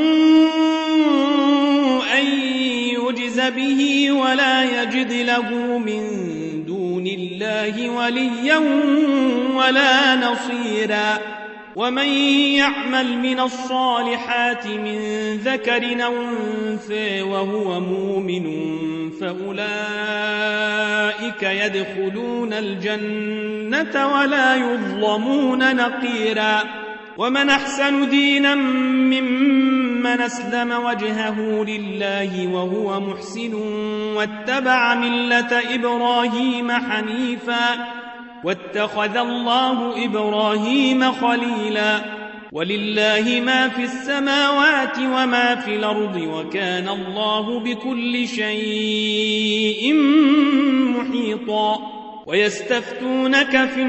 سوءا يجز به ولا يجد له من دون الله وليا ولا نصيرا ومن يعمل من الصالحات من ذكر أو أنثى وهو مؤمن فأولئك يدخلون الجنة ولا يظلمون نقيرا ومن أحسن دينا ممن أسلم وجهه لله وهو محسن واتبع ملة إبراهيم حنيفا واتخذ الله إبراهيم خليلا ولله ما في السماوات وما في الأرض وكان الله بكل شيء محيطا ويستفتونك في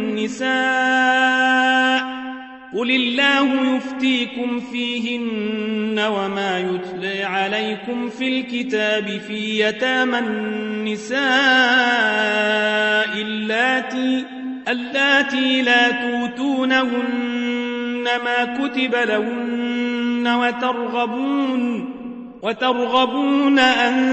النساء قل الله يفتيكم فيهن وما يتلى عليكم في الكتاب في يتامى النساء اللاتي, اللاتي لا توتونهن ما كتب لهن وترغبون, وترغبون أن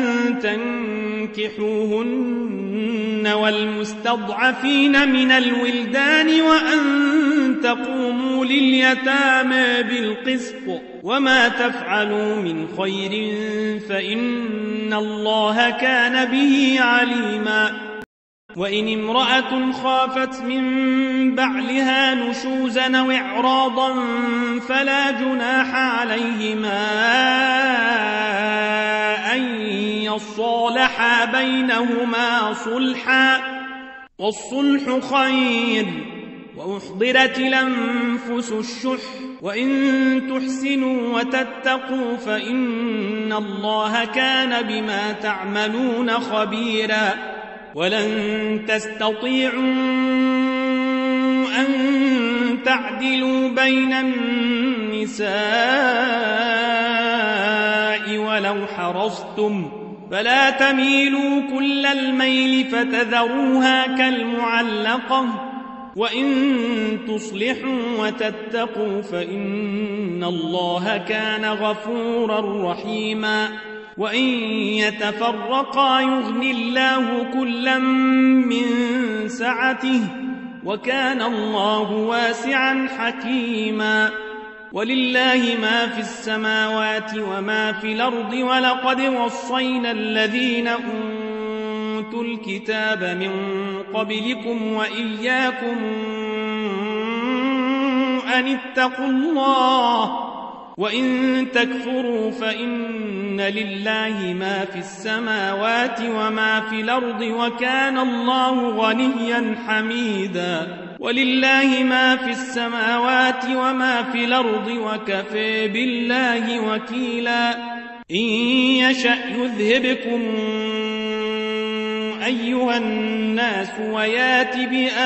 تنكحوهن والمستضعفين من الولدان وأن تقوموا لليتامى بالقسط وما تفعلوا من خير فإن الله كان به عليما وإن امرأة خافت من بعلها نشوزا أو إعراضا فلا جناح عليهما أن يصالحا بينهما صلحا والصلح خير وأحضرت الأنفس الشح وإن تحسنوا وتتقوا فإن الله كان بما تعملون خبيرا ولن تستطيعوا أن تعدلوا بين النساء ولو حرصتم فلا تميلوا كل الميل فتذروها كالمعلقة وإن تصلحوا وتتقوا فإن الله كان غفورا رحيما وإن يتفرقا يغن الله كلا من سعته وكان الله واسعا حكيما ولله ما في السماوات وما في الأرض ولقد وصينا الذين أوتوا الكتاب من قبلكم وإياكم أن اتقوا الله وإن تكفروا فإن لله ما في السماوات وما في الأرض وكان الله غنيا حميدا ولله ما في السماوات وما في الأرض وكفى بالله وكيلا إن يشأ يذهبكم أيها الناس ويات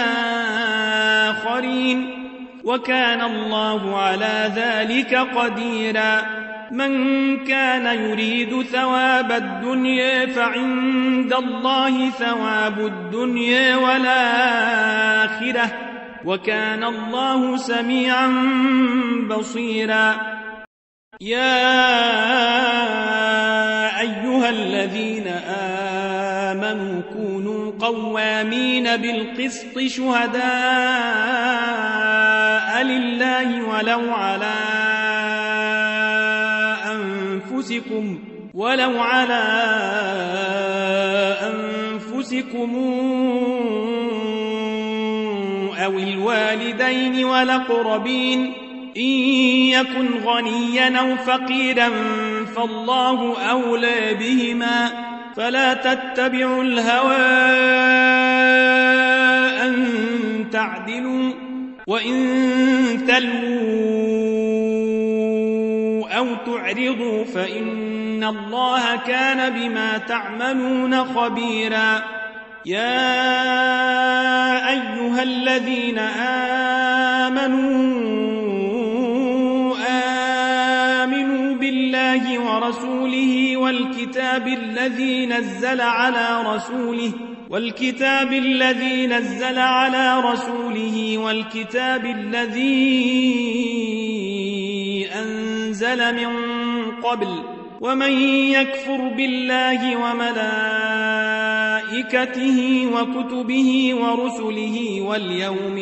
بآخرين وكان الله على ذلك قديرا من كان يريد ثواب الدنيا فعند الله ثواب الدنيا والآخرة وكان الله سميعا بصيرا يا أيها الذين آمنوا قوامين بالقسط شهداء لله ولو على أنفسكم ولو على أنفسكم أو الوالدين والأقربين إن يكن غنيا أو فقيرا فالله أولى بهما فلا تتبعوا الهوى أن تعدلوا وإن تلووا أو تعرضوا فإن الله كان بما تعملون خبيرا يا أيها الذين آمنوا آمنوا بالله ورسوله والكتاب الذي نزل على رسوله والكتاب الذي نزل على رسوله والكتاب الذي أنزل من قبل ومن يكفر بالله وملائكته وكتبه ورسله واليوم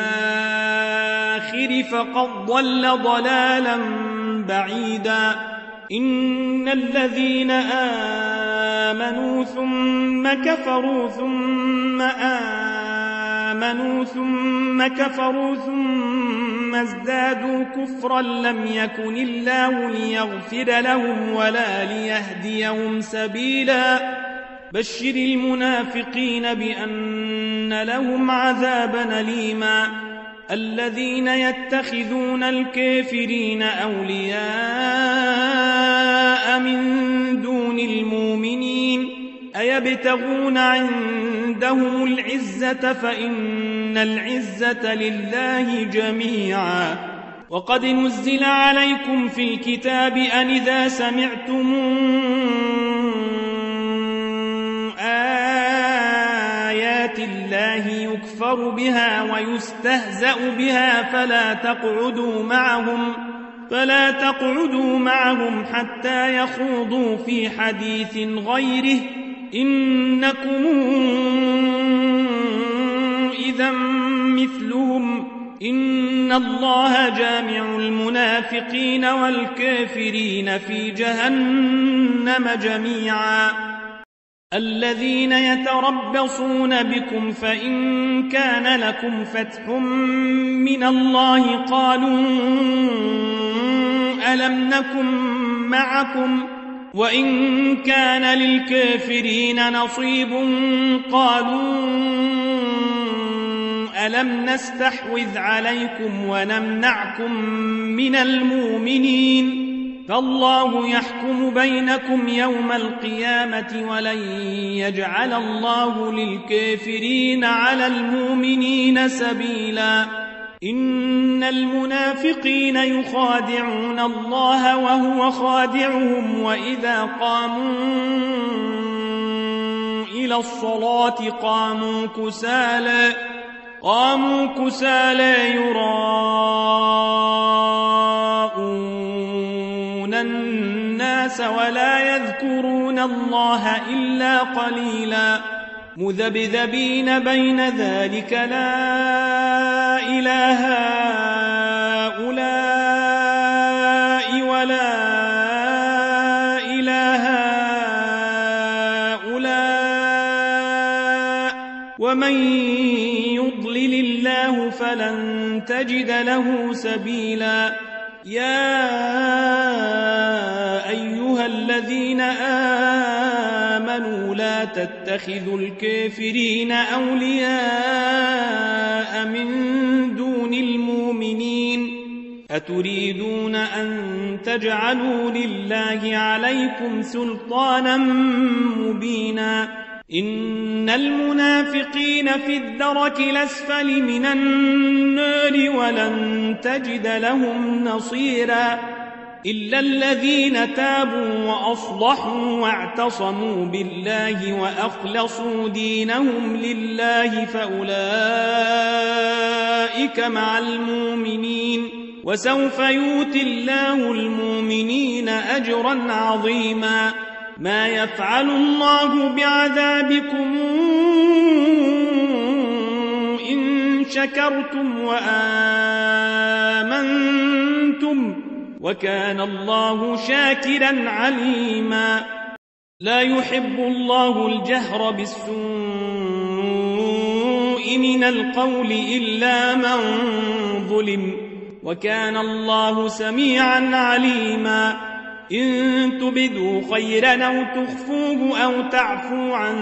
الآخر فقد ضل ضلالا بعيدا إن الذين آمنوا ثم كفروا ثم آمنوا ثم كفروا ثم ازدادوا كفرا لم يكن الله ليغفر لهم ولا ليهديهم سبيلا بشر المنافقين بأن لهم عذابا أليما الذين يتخذون الكافرين أولياء من دون المؤمنين أيبتغون عندهم العزة فإن العزة لله جميعا وقد نزل عليكم في الكتاب أن إذا سمعتم آيات الله يكفر بها ويستهزأ بها فلا تقعدوا معهم فلا تقعدوا معهم حتى يخوضوا في حديث غيره إنكم إذا مثلهم إن الله جامع المنافقين والكافرين في جهنم جميعا الذين يتربصون بكم فإن كان لكم فتح من الله قالوا ألم نكن معكم وإن كان للكافرين نصيب قالوا ألم نستحوذ عليكم ونمنعكم من المؤمنين فالله يحكم بينكم يوم القيامة ولن يجعل الله للكافرين على المؤمنين سبيلا إن المنافقين يخادعون الله وهو خادعهم وإذا قاموا إلى الصلاة قاموا كسالى قاموا كسالى يراءون الناس ولا يذكرون الله إلا قليلا مذبذبين بين ذلك لا إله هؤلاء ولا إله هؤلاء ومن يضلل الله فلن تجد له سبيلا يا أيها الذين آمنوا لا تتخذوا الكافرين أولياء من دون المؤمنين أتريدون أن تجعلوا لله عليكم سلطانا مبينا إن المنافقين في الدرك الأسفل من النار ولن تجد لهم نصيرا إلا الذين تابوا وأصلحوا واعتصموا بالله وأخلصوا دينهم لله فأولئك مع المؤمنين وسوف يؤتي الله المؤمنين أجرا عظيما ما يفعل الله بعذابكم شكرتم وآمنتم وكان الله شاكرا عليما لا يحب الله الجهر بالسوء من القول إلا من ظلم وكان الله سميعا عليما إن تبدوا خيرا أو تخفوه أو تعفو عن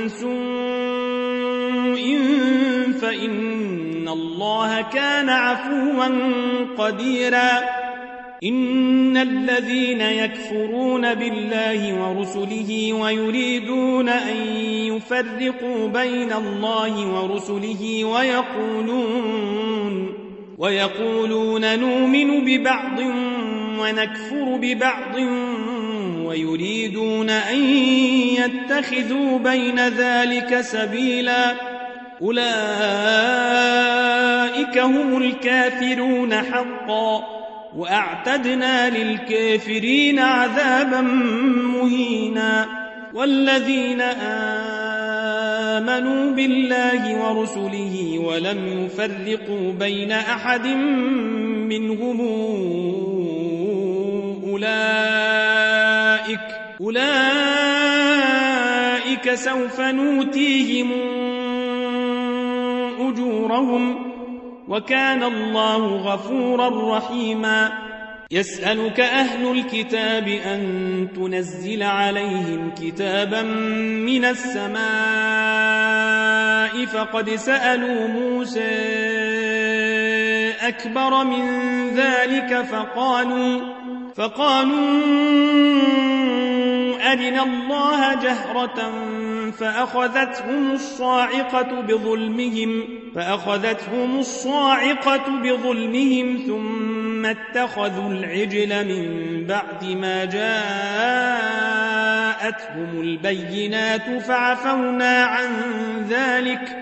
سوء فإن الله كان عفوا قديرا إن الذين يكفرون بالله ورسله ويريدون أن يفرقوا بين الله ورسله ويقولون ويقولون نؤمن ببعض ونكفر ببعض ويريدون أن يتخذوا بين ذلك سبيلا أولئك هم الكافرون حقا وأعتدنا للكافرين عذابا مهينا والذين آمنوا بالله ورسله ولم يفرقوا بين أحد منهم أولئك أولئك سوف نؤتيهم أجورهم وكان الله غفورا رحيما يسألك أهل الكتاب أن تنزل عليهم كتابا من السماء فقد سألوا موسى أكبر من ذلك فقالوا فقالوا أرنا الله جهرة فأخذتهم الصاعقة بظلمهم فأخذتهم الصاعقة بظلمهم ثم اتخذوا العجل من بعد ما جاءتهم البينات فعفونا عن ذلك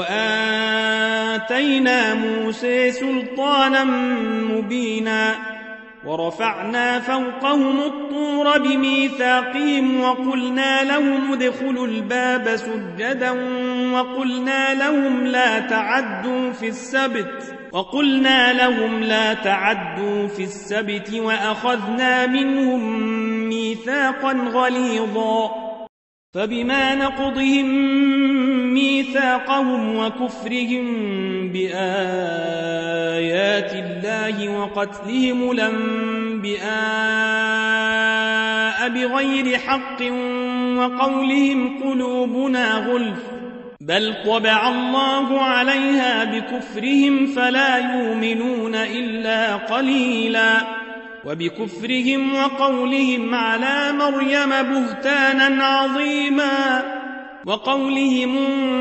وآتينا موسى سلطانا مبينا ورفعنا فوقهم الطور بميثاقهم وقلنا لهم ادخلوا الباب سجدا وقلنا لهم لا تعدوا في السبت وقلنا لهم لا تعدوا في السبت وأخذنا منهم ميثاقا غليظا فبما نقضهم ميثاقهم وكفرهم بآيات الله وقتلهم الأنبياء بغير حق وقولهم قلوبنا غلف بل طبع الله عليها بكفرهم فلا يؤمنون إلا قليلا وبكفرهم وقولهم على مريم بهتانا عظيما وقولهم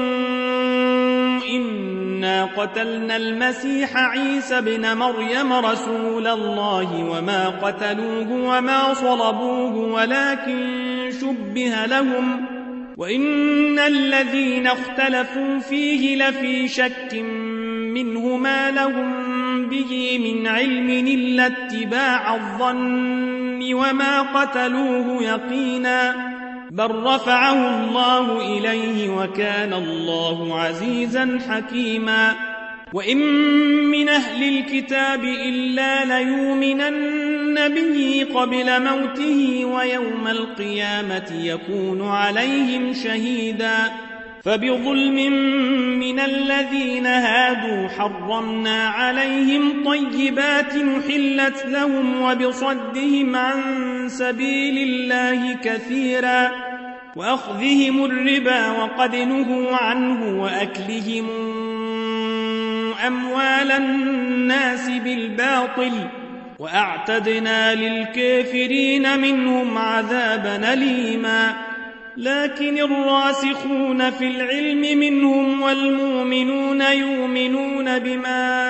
إنا قتلنا المسيح عيسى ابن مريم رسول الله وما قتلوه وما صلبوه ولكن شبه لهم وإن الذين اختلفوا فيه لفي شك منه ما لهم به من علم إلا اتباع الظن وما قتلوه يقينا بل رفعه الله إليه وكان الله عزيزا حكيما وإن من أهل الكتاب إلا ليؤمنن به قبل موته ويوم القيامة يكون عليهم شهيدا فبظلم من الذين هادوا حرمنا عليهم طيبات أحلت لهم وبصدهم عن سبيل الله كثيرا وأخذهم الربا وقد نهوا عنه وأكلهم أموال الناس بالباطل وأعتدنا للكافرين منهم عذابا أليما لكن الراسخون في العلم منهم والمؤمنون يؤمنون بما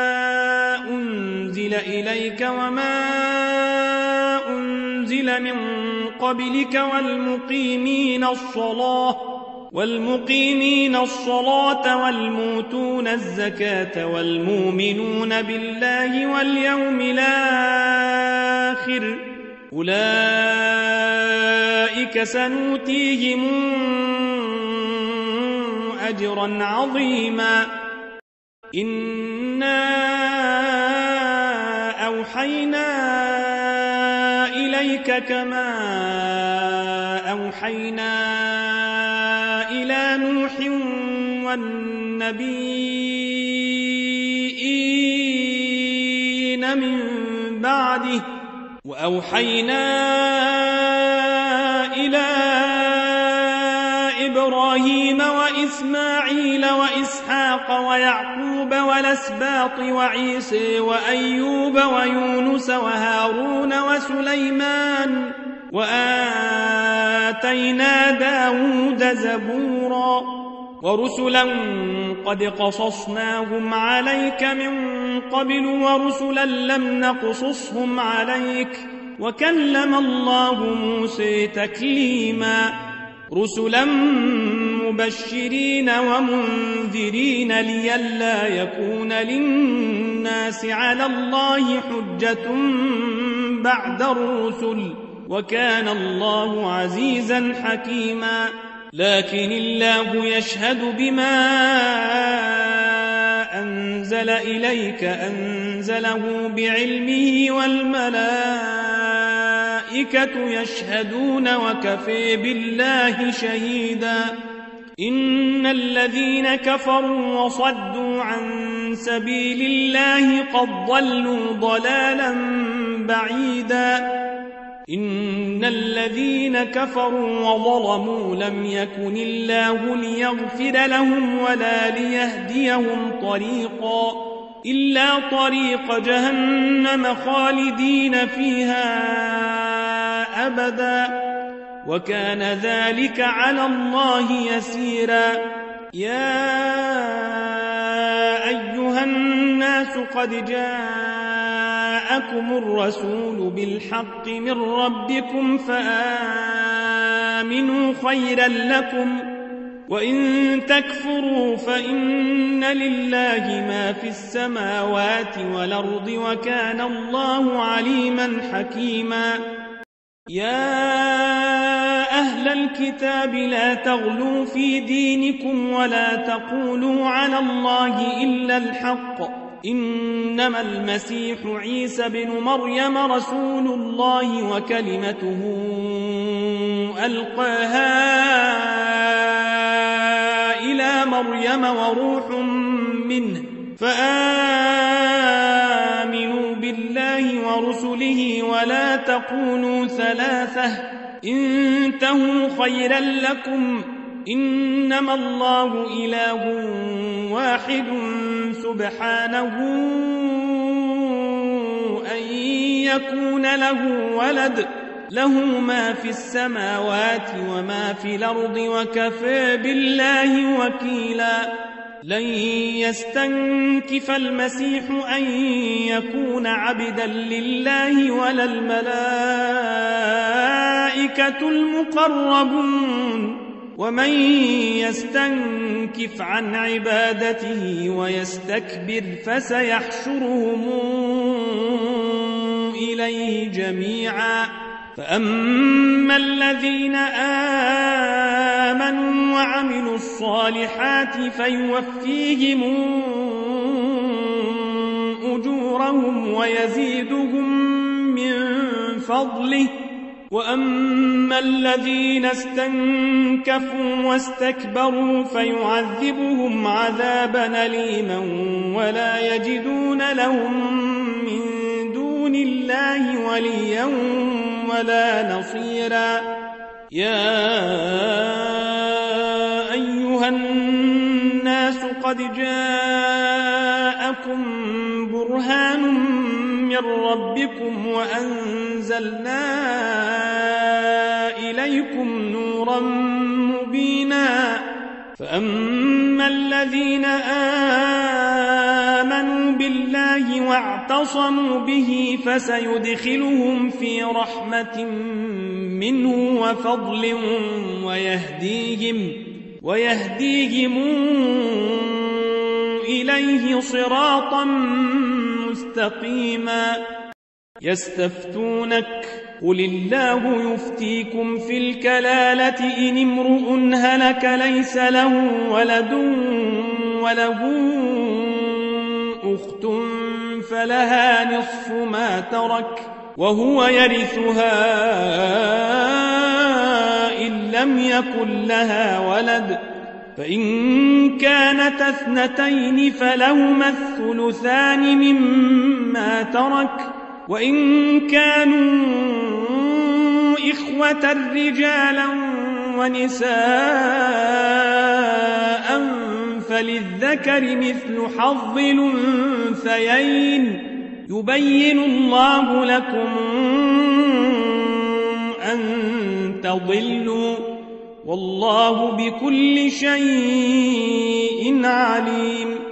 أنزل إليك وما أنزل من قبلك والمقيمين الصلاة والمقيمين الصلاة والموتون الزكاة والمؤمنون بالله واليوم الآخر أولئك سنؤتيهم أجرا عظيما إنا أوحينا إليك كما أوحينا إلى نوح والنبيين من بعده وأوحينا إلى إبراهيم وإسماعيل وإسحاق ويعقوب والأسباط وعيسى وأيوب ويونس وهارون وسليمان وآتينا داود زبورا ورسلا قد قصصناهم عليك من قبل ورسلا لم نقصصهم عليك وكلم الله موسى تكليما رسلا مبشرين ومنذرين لئلا يكون للناس على الله حجة بعد الرسل وكان الله عزيزا حكيما لكن الله يشهد بما أنزل إليك أنزله بعلمه والملائكة يشهدون وكفى بالله شهيدا إن الذين كفروا وصدوا عن سبيل الله قد ضلوا ضلالا بعيدا إن الذين كفروا وظلموا لم يكن الله ليغفر لهم ولا ليهديهم طريقا إلا طريق جهنم خالدين فيها أبدا وكان ذلك على الله يسيرا يا أيها الناس قد جاءكم الرسول بالحق من ربكم فآمنوا خيرا لكم وإن تكفروا فإن لله ما في السماوات والأرض وكان الله عليما حكيما يا أهل الكتاب لا تغلوا في دينكم ولا تقولوا على الله إلا الحق إنما المسيح عيسى بن مريم رسول الله وكلمته ألقاها إلى مريم وروح منه فآمنوا بالله ورسله ولا تقولوا ثلاثة انتهوا خيرا لكم إنما الله إله واحد سبحانه أن يكون له ولد له ما في السماوات وما في الأرض وكفى بالله وكيلا لن يستنكف المسيح أن يكون عبدا لله ولا الملائكة المقربون ومن يستنكف عن عبادته ويستكبر فسيحشرهم إليه جميعا فأما الذين آمنوا وعملوا الصالحات فيوفيهم أجورهم ويزيدهم من فضله وأما الذين استنكفوا واستكبروا فيعذبهم عذابا أليما ولا يجدون لهم من دون الله وليا ولا نصيرا يا أيها الناس قد جاءكم برهان من ربكم وأنزلنا إليكم نورا مبينا فأما الذين آمنوا بالله واعتصموا به فسيدخلهم في رحمة منه وفضل ويهديهم ويهديهم إليه صراطا مستقيما يستفتونك قل الله يفتيكم في الكلالة إن امرؤ هلك ليس له ولد وله أخت فلها نصف ما ترك وهو يرثها إن لم يكن لها ولد فإن كانت اثنتين فلهما الثلثان مما ترك وإن كانوا إخوة رجالا ونساء فللذكر مثل حظ الأنثيين يبين الله لكم أن تضلوا والله بكل شيء عليم.